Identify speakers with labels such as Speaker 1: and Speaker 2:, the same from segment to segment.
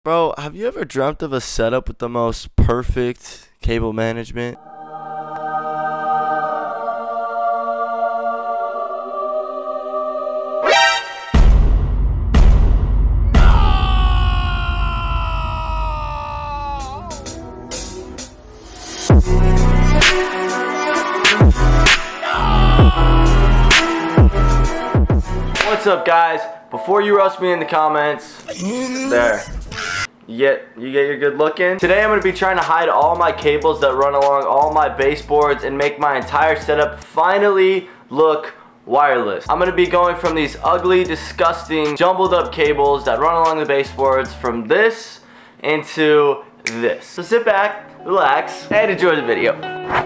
Speaker 1: Bro, have you ever dreamt of a setup with the most perfect cable management? What's up, guys? Before you roast me in the comments, there. You get your good looking. Today I'm going to be trying to hide all my cables that run along all my baseboards and make my entire setup finally look wireless. I'm going to be going from these ugly, disgusting, jumbled up cables that run along the baseboards from this into this. So sit back, relax, and enjoy the video.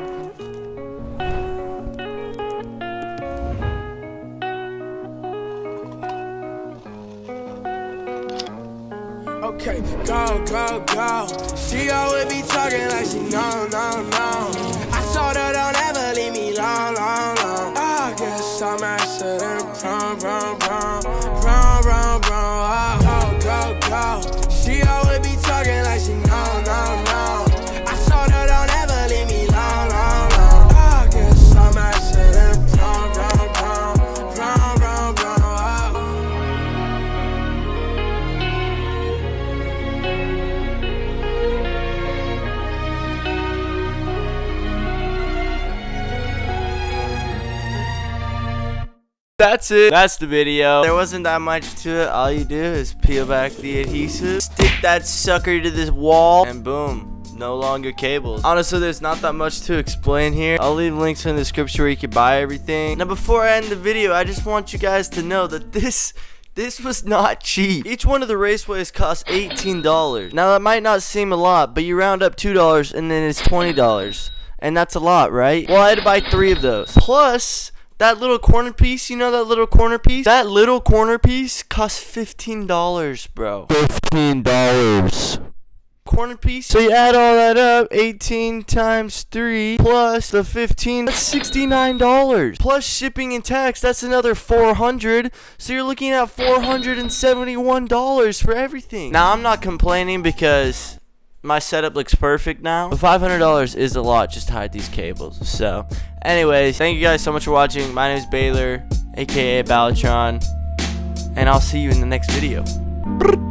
Speaker 2: Okay, go, go, go. She always be talking like she no. I told her don't ever leave me long. I guess I'm asking prom. Oh, go, go. She always be talking like she no. I told her don't ever leave me long. I guess I'm asking prom.
Speaker 1: That's it. That's the video. There wasn't that much to it. All you do is peel back the adhesive, stick that sucker to this wall, and boom, no longer cables. Honestly, there's not that much to explain here. I'll leave links in the description where you can buy everything. Now, before I end the video, I just want you guys to know that this was not cheap. Each one of the Raceways cost $18. Now, that might not seem a lot, but you round up $2 and then it's $20. And that's a lot, right? Well, I had to buy 3 of those. Plus, that little corner piece, you know that little corner piece? That little corner piece costs $15, bro. $15. Corner piece. So you add all that up, 18 times 3 plus the 15, that's $69. Plus shipping and tax, that's another $400. So you're looking at $471 for everything. Now, I'm not complaining because my setup looks perfect now, but $500 is a lot just to hide these cables. So anyways, thank you guys so much for watching. My name is Baylor, aka Balatron, and I'll see you in the next video.